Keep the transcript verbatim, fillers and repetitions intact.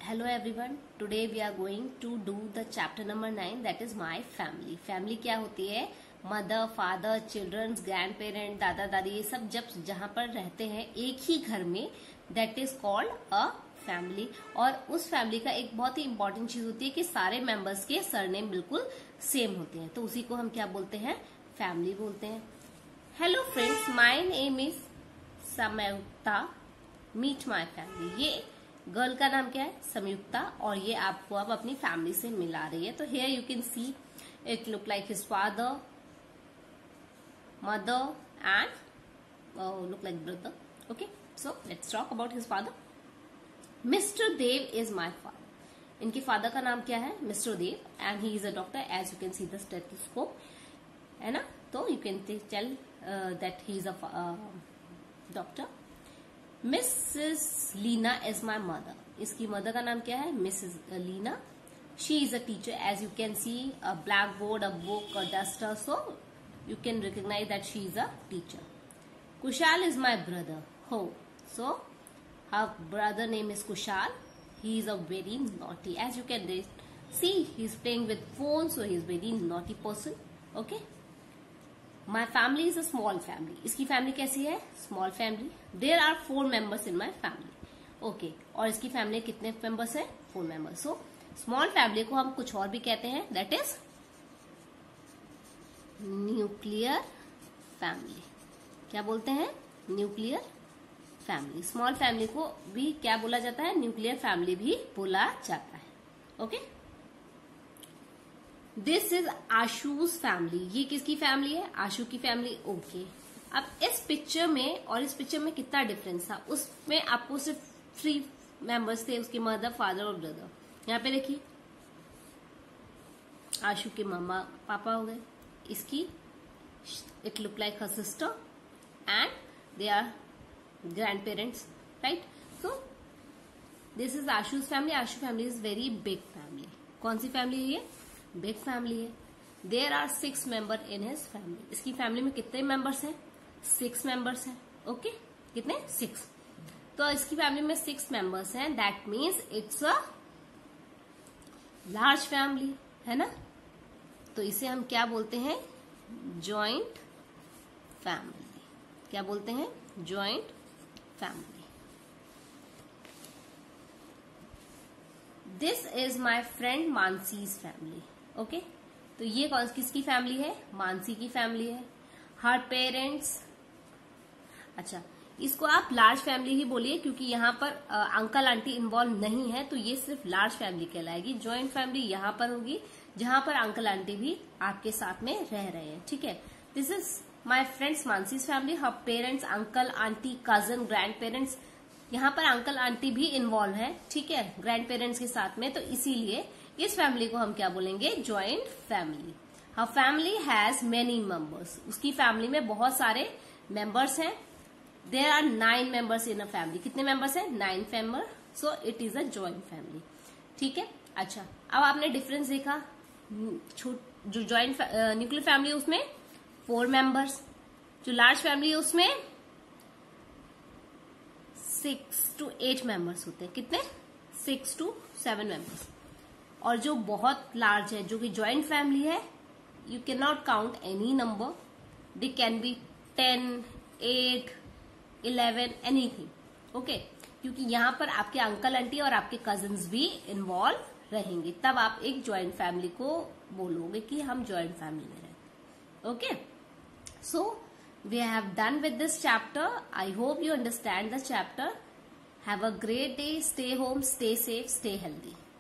Hello everyone. Today we are going to do the chapter number nine, that is my family. Family क्या होती है? Mother, father, childrens, grand parent, दादा दादी, ये सब जब जहां पर रहते हैं एक ही घर में, that is called a family. और उस फैमिली का एक बहुत ही इंपॉर्टेंट चीज होती है कि सारे मेंबर्स के सरनेम बिल्कुल सेम होते हैं, तो उसी को हम क्या बोलते हैं? फैमिली बोलते हैं. Hello friends, my name is Sanyukta. Meet my family. ये गर्ल का नाम क्या है? संयुक्ता, और ये आपको अब अपनी फैमिली से मिला रही है. तो here you can see it look like his father, mother and look like brother. Okay, so let's talk about his father. Mister Dev is my father. इनके फादर का नाम क्या है? Mister Dev, and he is a doctor. As you can see the stethoscope, है ना? तो you can tell that he is a doctor. Mrs Leena is my mother. इसकी mother का नाम क्या है? Mrs Leena. She is a teacher. As you can see a black board, a book, a duster, so you can recognise that she is a teacher. Kushal is my brother. Oh, so her brother name is Kushal. He is a very naughty. As you can see he is playing with phone, so he is very naughty person. Okay. My family is a small family. इसकी family कैसी है? Small family. There are four members in my family. Okay, और इसकी family कितने members है? Four members. So small family को हम कुछ और भी कहते हैं, दैट इज न्यूक्लियर फैमिली. क्या बोलते हैं? Nuclear family. स्मॉल फैमिली को भी क्या बोला जाता है? न्यूक्लियर फैमिली भी बोला जाता है. Okay. This is Ashu's family. ये किसकी फैमिली है? आशू की फैमिली. ओके. अब इस पिक्चर में और इस पिक्चर में कितना डिफरेंस था? उसमें आपको सिर्फ थ्री मेंबर्स थे, उसके मदर, फादर और ब्रदर. यहाँ पे देखिए, आशू के मम्मा पापा हो गए. इसकी it look like her sister and they are grand parents, right? So this is Ashu's family. Ashu family is very big family. कौन सी फैमिली है ये? बिग फैमिली है. There are six member in his family. इसकी फैमिली में कितने members हैं? Six members हैं. ओके, कितने? सिक्स. तो इसकी फैमिली में सिक्स मेंबर्स हैं, that means it's a large family, है ना? तो इसे हम क्या बोलते हैं? Joint family. क्या बोलते हैं? Joint family. This is my friend Mansi's family. Okay, तो ये कौन किसकी फैमिली है? मानसी की फैमिली है. Her parents. अच्छा, इसको आप लार्ज फैमिली ही बोलिए, क्योंकि यहाँ पर आ, अंकल आंटी इन्वॉल्व नहीं है, तो ये सिर्फ लार्ज फैमिली कहलाएगी. जॉइंट फैमिली यहाँ पर होगी जहां पर अंकल आंटी भी आपके साथ में रह रहे हैं. ठीक है. This is my friends Mansi's family. Her parents, uncle aunty, cousin, grand parents. यहाँ पर अंकल आंटी भी इन्वॉल्व है, ठीक है, ग्रैंड पेरेंट्स के साथ में, तो इसीलिए इस फैमिली को हम क्या बोलेंगे? Joint family. Her family has many members. उसकी फैमिली में बहुत सारे मेंबर्स हैं. There are nine members in a family. कितने मेंबर्स हैं? Nine member. So it is a joint family. ठीक है. अच्छा, अब आपने डिफरेंस देखा. जो जॉइंट न्यूक्लियर फैमिली है उसमें फोर मेंबर्स. जो लार्ज फैमिली है उसमें सिक्स टू एट मेंबर्स होते हैं. कितने? Six to seven members. और जो बहुत लार्ज है, जो कि जॉइंट फैमिली है, you can not count any number. They can be ten, eight, eleven, anything. Okay, क्योंकि यहाँ पर आपके अंकल आंटी और आपके कजिन्स भी इन्वॉल्व रहेंगे, तब आप एक जॉइंट फैमिली को बोलोगे कि हम जॉइंट फैमिली में रहते. Okay, so we have done with this chapter. I hope you understand the chapter. Have a great day. Stay home, stay safe, stay healthy.